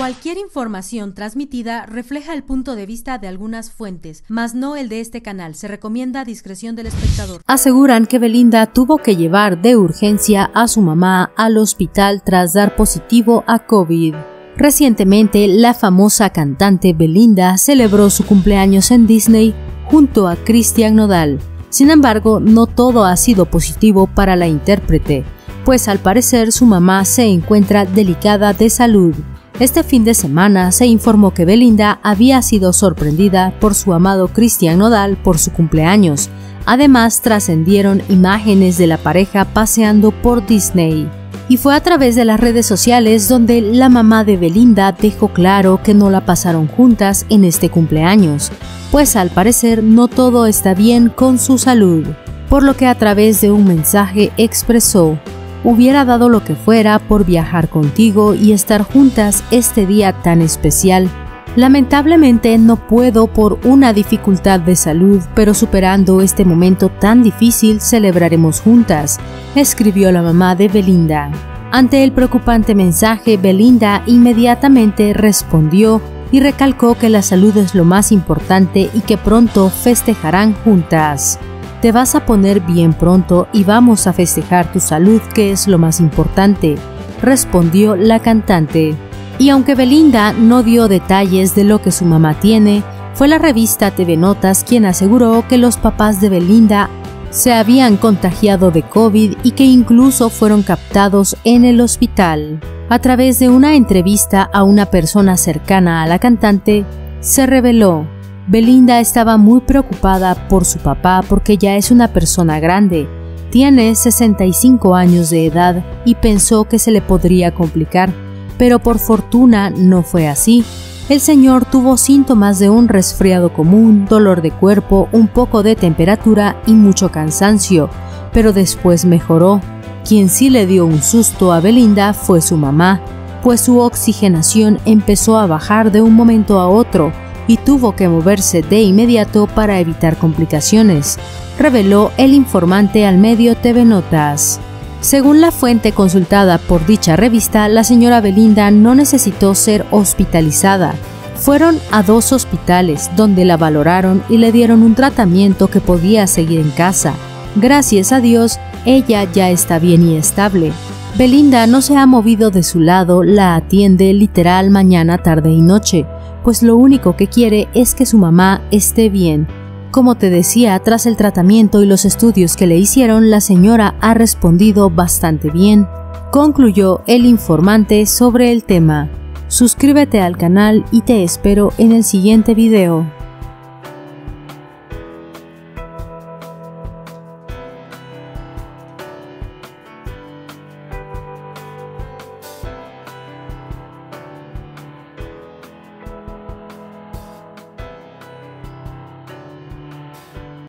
Cualquier información transmitida refleja el punto de vista de algunas fuentes, mas no el de este canal. Se recomienda discreción del espectador. Aseguran que Belinda tuvo que llevar de urgencia a su mamá al hospital tras dar positivo a COVID. Recientemente, la famosa cantante Belinda celebró su cumpleaños en Disney junto a Christian Nodal. Sin embargo, no todo ha sido positivo para la intérprete, pues al parecer su mamá se encuentra delicada de salud. Este fin de semana se informó que Belinda había sido sorprendida por su amado Christian Nodal por su cumpleaños. Además, trascendieron imágenes de la pareja paseando por Disney. Y fue a través de las redes sociales donde la mamá de Belinda dejó claro que no la pasaron juntas en este cumpleaños, pues al parecer no todo está bien con su salud, por lo que a través de un mensaje expresó: hubiera dado lo que fuera por viajar contigo y estar juntas este día tan especial. Lamentablemente no puedo por una dificultad de salud, pero superando este momento tan difícil celebraremos juntas, escribió la mamá de Belinda. Ante el preocupante mensaje, Belinda inmediatamente respondió y recalcó que la salud es lo más importante y que pronto festejarán juntas. Te vas a poner bien pronto y vamos a festejar tu salud, que es lo más importante, respondió la cantante. Y aunque Belinda no dio detalles de lo que su mamá tiene, fue la revista TV Notas quien aseguró que los papás de Belinda se habían contagiado de COVID y que incluso fueron captados en el hospital. A través de una entrevista a una persona cercana a la cantante, se reveló: Belinda estaba muy preocupada por su papá porque ya es una persona grande, tiene 65 años de edad y pensó que se le podría complicar, pero por fortuna no fue así. El señor tuvo síntomas de un resfriado común, dolor de cuerpo, un poco de temperatura y mucho cansancio, pero después mejoró. Quien sí le dio un susto a Belinda fue su mamá, pues su oxigenación empezó a bajar de un momento a otro y tuvo que moverse de inmediato para evitar complicaciones, reveló el informante al medio TV Notas. Según la fuente consultada por dicha revista, la señora Belinda no necesitó ser hospitalizada. Fueron a 2 hospitales donde la valoraron y le dieron un tratamiento que podía seguir en casa. Gracias a Dios, ella ya está bien y estable. Belinda no se ha movido de su lado, la atiende literal mañana, tarde y noche, pues lo único que quiere es que su mamá esté bien. Como te decía, tras el tratamiento y los estudios que le hicieron, la señora ha respondido bastante bien, concluyó el informante sobre el tema. Suscríbete al canal y te espero en el siguiente video.